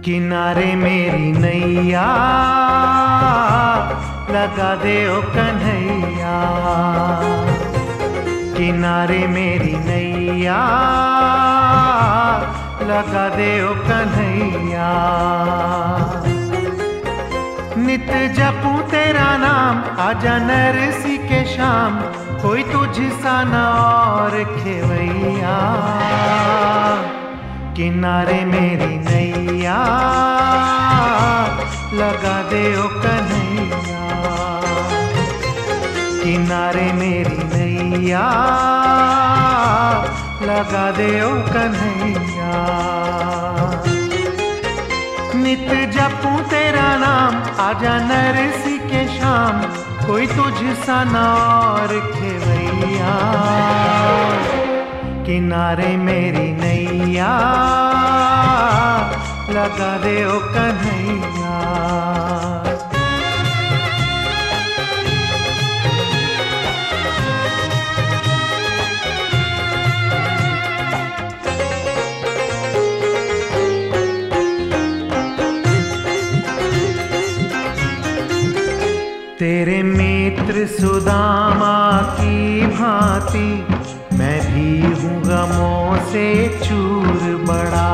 किनारे मेरी नैया लगा दे ओ कन्हैया, किनारे मेरी नैया लगा दे ओ कन्हैया। नित जपूं तेरा नाम, आजा नरसी के शाम, कोई तुझसा न और खेवैया। किनारे मेरी नैया लगा दे ओ कन्हैया, किनारे मेरी नैया लगा दे ओ कन्हैया। नित जपूं तेरा नाम, आजा नरसी के शाम, कोई तुझसा न और खेवैया। किनारे मेरी नैया लगा दे ओ कन्हैया। तेरे मित्र सुदामा की भांति मैं भी हूँ गमों से चूर बड़ा।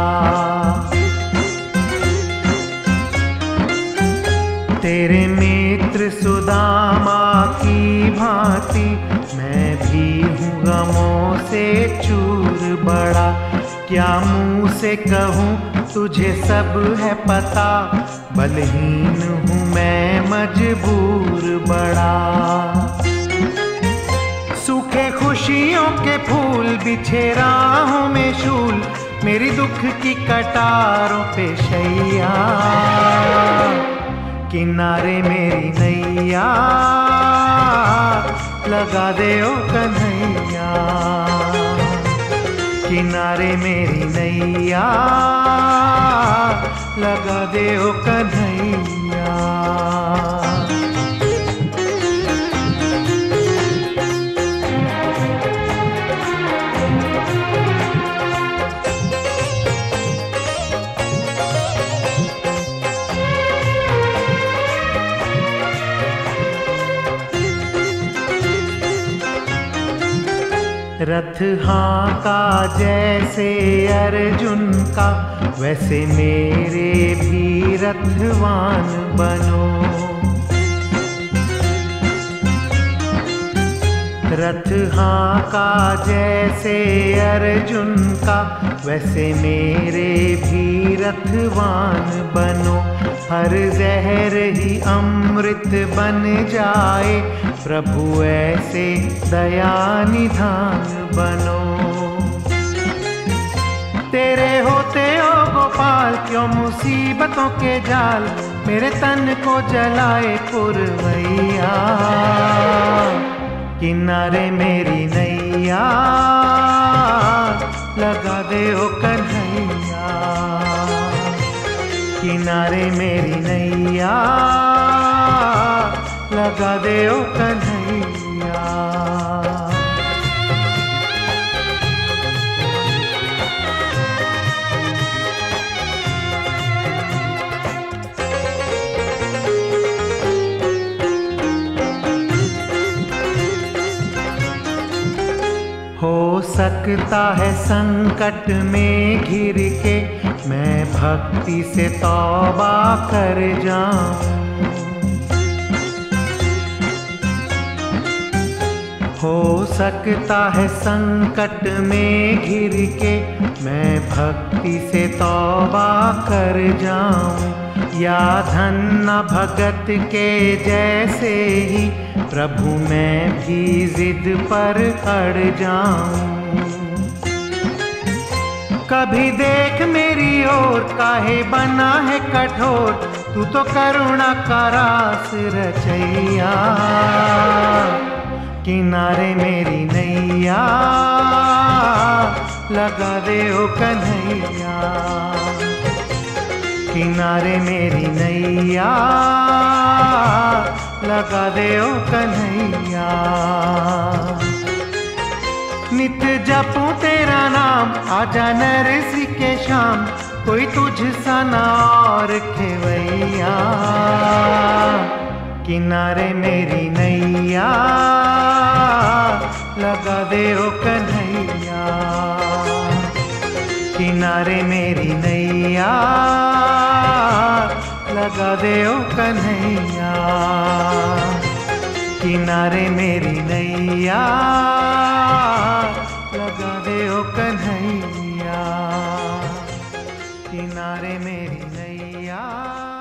तेरे मित्र सुदामा की भांति मैं भी हूँ गमों से चूर बड़ा। क्या मुँह से कहूँ तुझे सब है पता, बलहीन हूँ मैं मजबूर बड़ा। सूखे खुशियों के फूल बिछे राहों में शूल, मेरी दुख की कटारों पे शैया। किनारे मेरी नैया लगा दे ओ कन्हैया, किनारे मेरी नैया लगा दे ओ कन्हैया। रथ हाँका जैसे अर्जुन का, वैसे मेरे भी रथवान बनो। रथ हाँका जैसे अर्जुन का, वैसे मेरे भी रथवान बनो। हर जहर ही अमृत बन जाए, प्रभु ऐसे दया निधान बनो। तेरे होते ओ गोपाल क्यों मुसीबतों के जाल, मेरे तन को जलाए पुरवैया। किनारे मेरी नैया लगा दे ओ कन्हैया, किनारे मेरी नैया लगा दे ओ कन्हैया। हो सकता है संकट में घिर के मैं भक्ति से तौबा कर जाऊं। हो सकता है संकट में घिर के मैं भक्ति से तौबा कर जाऊं। या धन्ना भगत के जैसे ही प्रभु मैं भी जिद पर अड़ जाऊं। कभी देख मेरी ओर, काहे बना है कठोर, तू तो करुणा का रास रचैया। किनारे मेरी नैया लगा दे ओ कन्हैया, किनारे मेरी नैया लगा दे ओ कन्हैया। नित जपूं तेरा नाम, आजा नरसी के श्याम, कोई तुझसा ना और खेवैया। किनारे मेरी नैया लगा दे ओ कन्हैया, किनारे मेरी नैया लगा दे ओ कन्हैया, किनारे मेरी नैया लगा दे ओ कन्हैया, किनारे मेरी नैया।